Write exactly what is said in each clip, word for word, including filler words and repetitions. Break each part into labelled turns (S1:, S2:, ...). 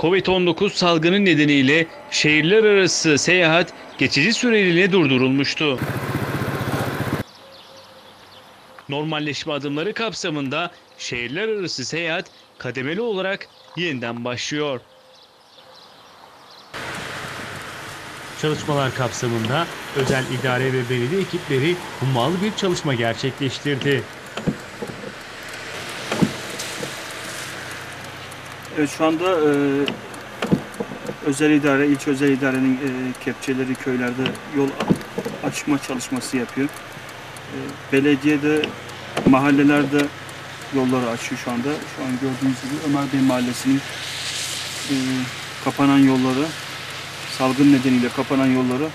S1: Covid on dokuz salgını nedeniyle şehirler arası seyahat geçici süreliğine durdurulmuştu. Normalleşme adımları kapsamında şehirler arası seyahat kademeli olarak yeniden başlıyor.
S2: Çalışmalar kapsamında özel idare ve belediye ekipleri hummalı bir çalışma gerçekleştirdi.
S3: Evet, şu anda e, özel idare, ilçe özel idarenin e, kepçeleri köylerde yol açma çalışması yapıyor. E, belediye de mahallelerde yolları açıyor şu anda. Şu an gördüğünüz gibi Ömer Bey Mahallesi'nin e, kapanan yolları, salgın nedeniyle kapanan yolları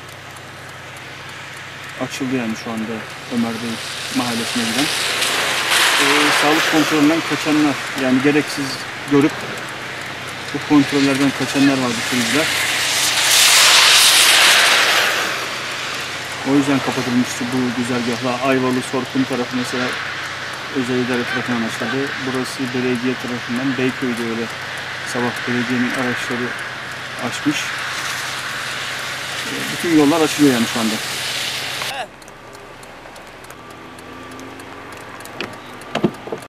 S3: açıldı yani şu anda Ömer Bey Mahallesi'ne giden. E, sağlık kontrolünden kaçanlar, yani gereksiz görüp bu kontrollerden kaçanlar vardı sürücüler. O yüzden kapatılmıştı bu güzergahla. Ayvalı, Sorkun tarafı mesela özel idare tarafından açıldı. Burası belediye tarafından, Beyköy'de öyle sabah belediyenin araçları açmış. Bütün yollar açılıyor yani şu anda.